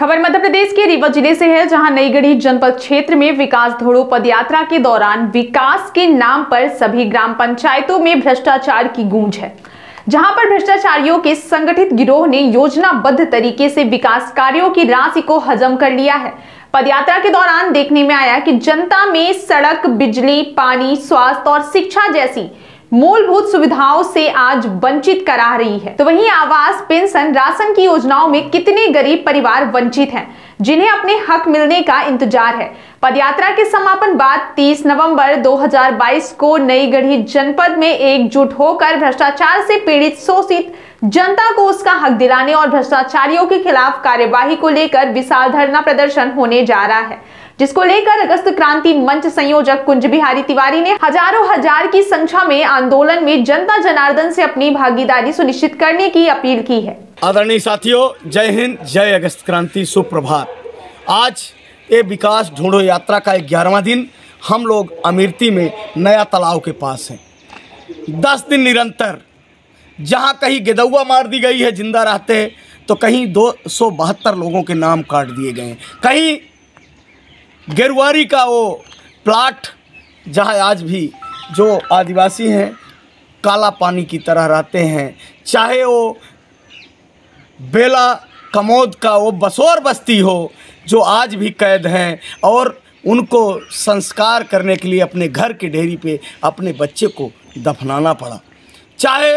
खबर मध्य प्रदेश के रीवा जिले से है, जहां नई गढ़ी जनपद क्षेत्र में विकास दौड़ो पदयात्रा के दौरान विकास के नाम पर सभी ग्राम पंचायतों में भ्रष्टाचार की गूंज है। जहां पर भ्रष्टाचारियों के संगठित गिरोह ने योजनाबद्ध तरीके से विकास कार्यों की राशि को हजम कर लिया है। पदयात्रा के दौरान देखने में आया कि जनता में सड़क, बिजली, पानी, स्वास्थ्य और शिक्षा जैसी मूलभूत सुविधाओं से आज वंचित करा रही है। तो वहीं आवास, पेंशन, राशन की योजनाओं में कितने गरीब परिवार वंचित हैं, जिन्हें अपने हक मिलने का इंतजार है। पदयात्रा के समापन बाद 30 नवंबर 2022 को नई गढ़ी जनपद में एकजुट होकर भ्रष्टाचार से पीड़ित शोषित जनता को उसका हक दिलाने और भ्रष्टाचारियों के खिलाफ कार्यवाही को लेकर विशाल धरना प्रदर्शन होने जा रहा है, जिसको लेकर अगस्त क्रांति मंच संयोजक कुंज बिहारी तिवारी ने हजार की संख्या में आंदोलन में जनता जनार्दन से अपनी भागीदारी सुनिश्चित करने की अपील की है। आदरणीय साथियों, जय हिंद, जय अगस्त क्रांति, सुप्रभात। आज ये विकास ढूंढो यात्रा का 11वां दिन। हम लोग अमेठी में नया तालाब के पास हैं। 10 दिन निरंतर, जहां कहीं गिदौआ मार दी गई है जिंदा रहते हैं, तो कहीं 272 लोगों के नाम काट दिए गए हैं। कहीं गेरुआरी का वो प्लाट, जहाँ आज भी जो आदिवासी हैं काला पानी की तरह रहते हैं, चाहे वो बेला कमोद का वो बसोर बस्ती हो, जो आज भी कैद हैं और उनको संस्कार करने के लिए अपने घर के डेहरी पे अपने बच्चे को दफनाना पड़ा। चाहे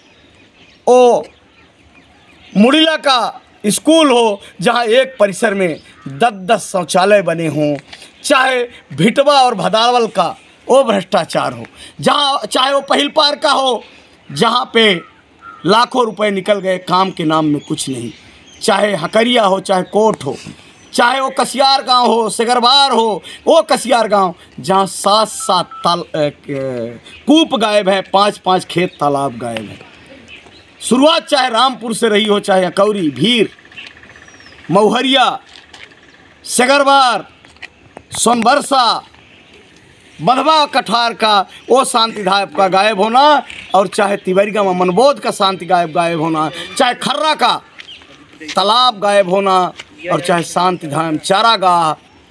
वो मुड़िला का स्कूल हो, जहाँ एक परिसर में 10-10 शौचालय बने हों, चाहे भिटवा और भदावल का वो भ्रष्टाचार हो, जहाँ चाहे वो पहिल पार का हो, जहाँ पे लाखों रुपए निकल गए, काम के नाम में कुछ नहीं, चाहे हकरिया हो, चाहे कोट हो, चाहे वो कसियार गांव हो, सिगरबार हो, वो कसियार गांव जहाँ 7-7 कूप गायब है, 5-5 खेत तालाब गायब है। शुरुआत चाहे रामपुर से रही हो, चाहे अकौरी, भीर, मऊहरिया, सिगरबार, सोनबरसा, बंधवा कठार का वो शांति धायब का गायब होना, और चाहे तिवरिया में मनबोध का शांति गायब होना, चाहे खर्रा का तालाब गायब होना, और चाहे शांति धाम चारागाह,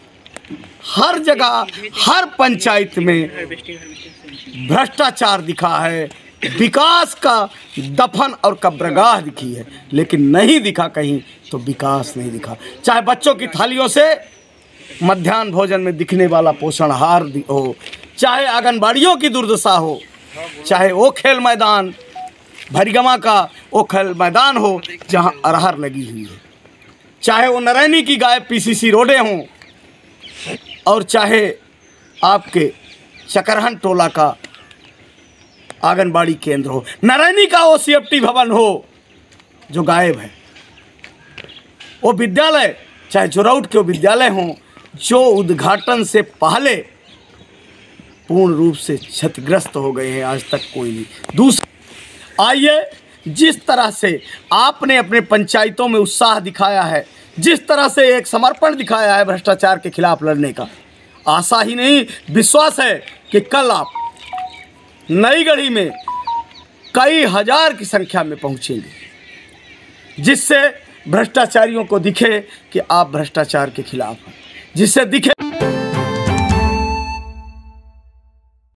हर जगह हर पंचायत में भ्रष्टाचार दिखा है। विकास का दफन और कब्रगाह दिखी है, लेकिन नहीं दिखा कहीं तो विकास नहीं दिखा। चाहे बच्चों की थालियों से मध्याह्न भोजन में दिखने वाला पोषण आहार हो, चाहे आंगनबाड़ियों की दुर्दशा हो, चाहे वो खेल मैदान भरिगमा का वो खेल मैदान हो जहां अरहर लगी हुई है, चाहे वो नरैनी की गायब पीसीसी रोडें हों, और चाहे आपके चकरहन टोला का आंगनबाड़ी केंद्र हो, नरैनी का वो सीएफटी भवन हो जो गायब है, वो विद्यालय, चाहे जोरौट के विद्यालय हों जो उद्घाटन से पहले पूर्ण रूप से क्षतिग्रस्त हो गए हैं, आज तक कोई नहीं। दूसरा, आइए, जिस तरह से आपने अपने पंचायतों में उत्साह दिखाया है, जिस तरह से एक समर्पण दिखाया है भ्रष्टाचार के खिलाफ लड़ने का, आशा ही नहीं विश्वास है कि कल आप नई गढ़ी में कई हजार की संख्या में पहुंचेंगे, जिससे भ्रष्टाचारियों को दिखे कि आप भ्रष्टाचार के खिलाफ हैं, जिससे दिखे